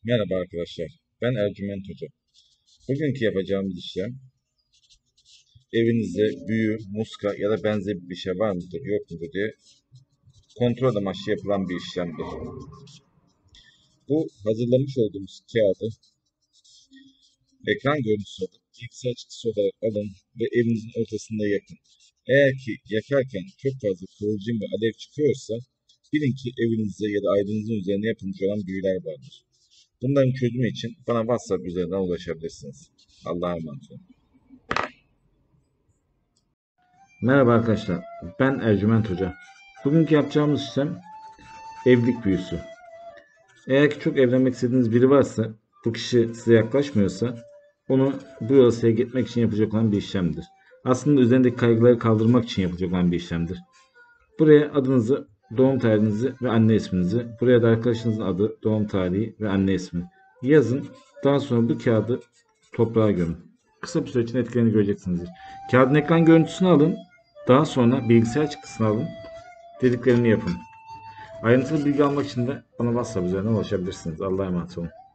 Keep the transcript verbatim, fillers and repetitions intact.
Merhaba arkadaşlar, ben Ercüment Hoca. Bugünkü yapacağımız işlem, evinizde büyü, muska ya da benzeri bir şey var mıdır, yok mudur diye kontrol amaçlı yapılan bir işlemdir. Bu hazırlamış olduğumuz kağıdı ekran görüntüsü olarak, bilgisayar çıktısı olarak alın ve evinizin ortasında yakın. Eğer ki yakarken çok fazla kıvılcım ve alev çıkıyorsa, bilin ki evinizde ya da ailenizin üzerine yapılmış olan büyüler vardır. Bunların çözümü için bana WhatsApp üzerinden ulaşabilirsiniz. Allah'a emanet olun. Merhaba arkadaşlar, ben Ercüment Hoca. Bugünkü yapacağımız işlem evlilik büyüsü. Eğer ki çok evlenmek istediğiniz biri varsa, bu kişi size yaklaşmıyorsa, onu bu yola sevk etmek için yapacak olan bir işlemdir. Aslında üzerindeki kaygıları kaldırmak için yapacak olan bir işlemdir. Buraya adınızı, doğum tarihinizi ve anne isminizi, buraya da arkadaşınızın adı, doğum tarihi ve anne ismi yazın. Daha sonra bu kağıdı toprağa gömün. Kısa bir süre için etkilerini göreceksinizdir. Kağıdın ekran görüntüsünü alın. Daha sonra bilgisayar çıktısını alın. Dediklerimi yapın. Ayrıntılı bilgi almak için de bana WhatsApp üzerinden ulaşabilirsiniz. Allah'a emanet olun.